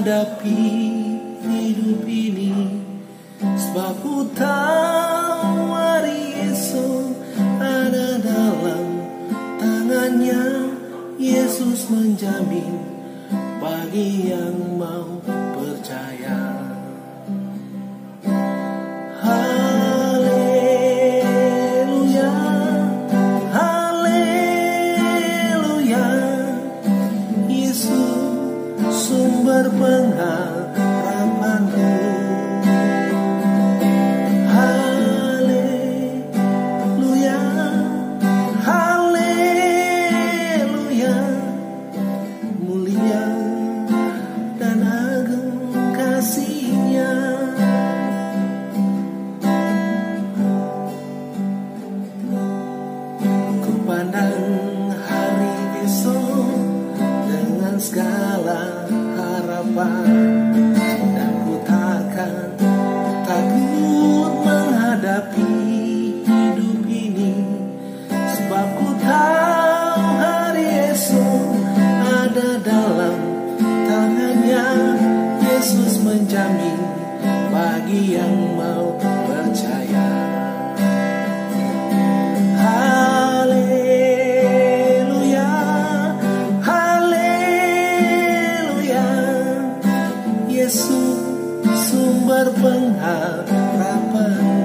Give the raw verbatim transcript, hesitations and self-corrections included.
menghadapi hidup ini, sebab ku tahu hari esok ada dalam tangannya. Yesus menjamin bagi yang mau percaya. Haleluya, haleluya, Yesus sumber pengharapanku. Haleluya, haleluya, mulia dan agung kasih-Nya. Ku pandang hari esok dengan segala harapan, dan ku takkan takut menghadapi hidup ini, sebab ku tahu hari esok ada dalam tangannya. Yesus menjamin bagi yang mau percaya. Haleluya, haleluya, Yesus sumber pengharapan.